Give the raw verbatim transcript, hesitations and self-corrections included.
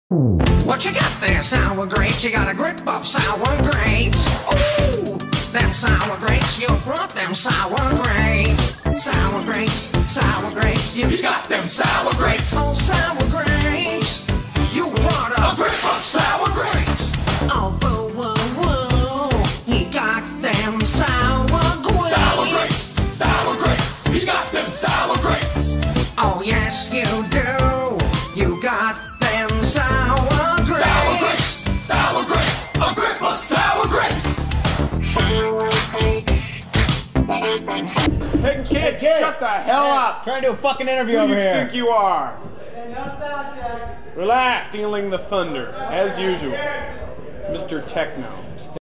What you got there, sour grapes? You got a grip of sour grapes. Ooh, them sour grapes, you brought them sour grapes. Sour grapes, sour grapes, you got them sour grapes. Oh, sour grapes, you brought a grip of sour grapes. Oh, boo, woo, woo, he got them sour grapes. Sour grapes, sour grapes, he got them sour grapes. Oh, yes, you do, you got them sour grapes. Sour grapes, sour grapes, a grip of sour grapes. Sour grapes. Hey kid, shut the hell up! Trying to do a fucking interview Who over do you here. think you are? Hey, no sound check. Relax. Stealing the thunder, as usual. Mister Techno.